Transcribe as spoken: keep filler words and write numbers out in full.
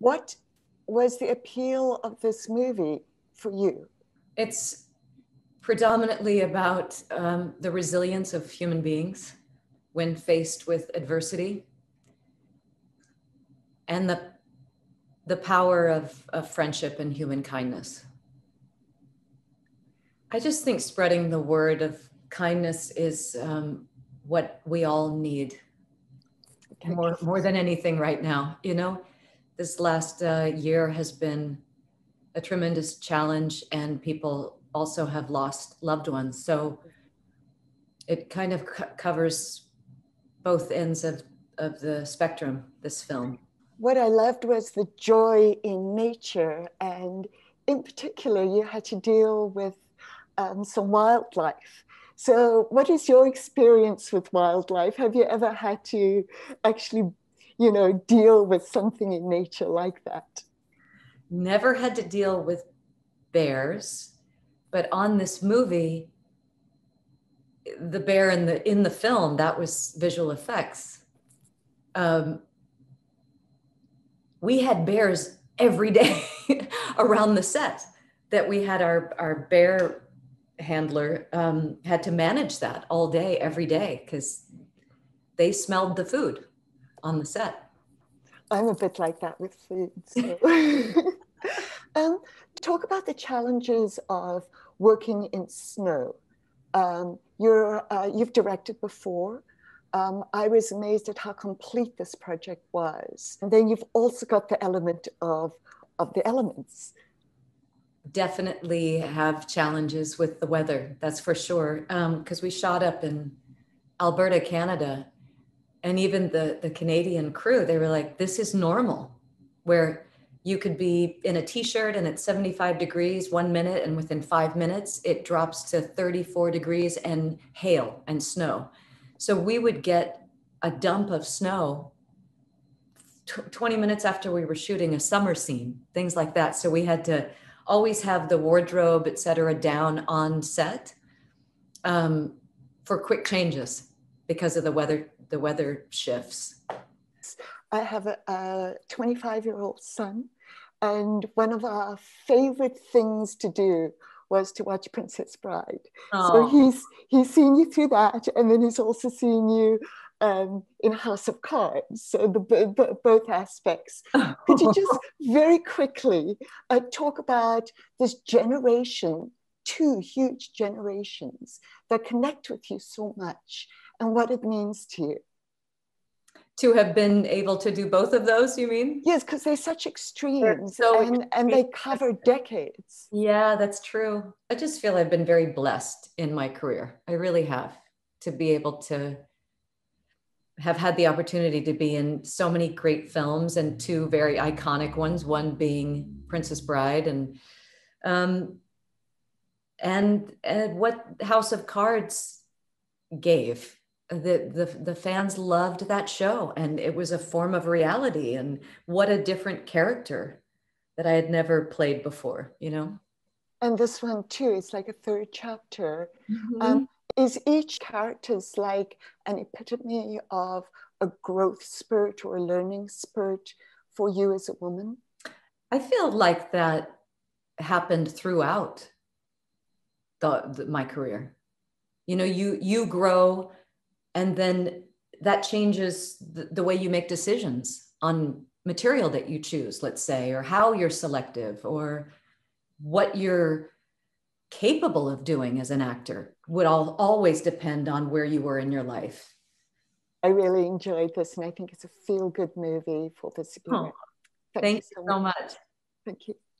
What was the appeal of this movie for you? It's predominantly about um, the resilience of human beings when faced with adversity, and the, the power of, of friendship and human kindness. I just think spreading the word of kindness is um, what we all need more, more than anything right now. You know, this last uh, year has been a tremendous challenge, and people also have lost loved ones. So it kind of co- covers both ends of, of the spectrum, this film. What I loved was the joy in nature, and in particular, you had to deal with um, some wildlife. So what is your experience with wildlife? Have you ever had to actually, you know, deal with something in nature like that? Never had to deal with bears, but on this movie, the bear in the in the film, that was visual effects. Um, we had bears every day around the set. That we had our our bear handler um, had to manage that all day, every day, because they smelled the food on the set. I'm a bit like that with food. So. um, talk about the challenges of working in snow. Um, you're, uh, you've directed before. Um, I was amazed at how complete this project was. And then you've also got the element of, of the elements. Definitely have challenges with the weather, that's for sure. Because um, we shot up in Alberta, Canada, and even the, the Canadian crew, they were like, this is normal, where you could be in a t-shirt and it's seventy-five degrees one minute, and within five minutes, it drops to thirty-four degrees and hail and snow. So we would get a dump of snow twenty minutes after we were shooting a summer scene, things like that. So we had to always have the wardrobe, et cetera, down on set um, for quick changes because of the weather, the weather shifts. I have a twenty-five-year-old son, and one of our favorite things to do was to watch Princess Bride. Oh. So he's he's seen you through that, and then he's also seen you um, in House of Cards. So the, the both aspects. Could you just very quickly uh, talk about this generation, two huge generations that connect with you so much, and what it means to you? To have been able to do both of those, you mean? Yes, because they're such extremes, so and, extreme. and they cover decades. Yeah, that's true. I just feel I've been very blessed in my career. I really have, to be able to have had the opportunity to be in so many great films, and two very iconic ones, one being Princess Bride, and um, and, and what House of Cards gave. The, the the fans loved that show, and it was a form of reality, and what a different character that I had never played before, you know. And this one too, it's like a third chapter. Mm-hmm. Um, is each character's like an epitome of a growth spurt or a learning spurt for you as a woman? I feel like that happened throughout the, the my career. You know, you you grow, and then that changes the, the way you make decisions on material that you choose, let's say, or how you're selective, or what you're capable of doing as an actor would all, always depend on where you were in your life. I really enjoyed this, and I think it's a feel-good movie for this era. Oh, thank, thank you so much. much. Thank you.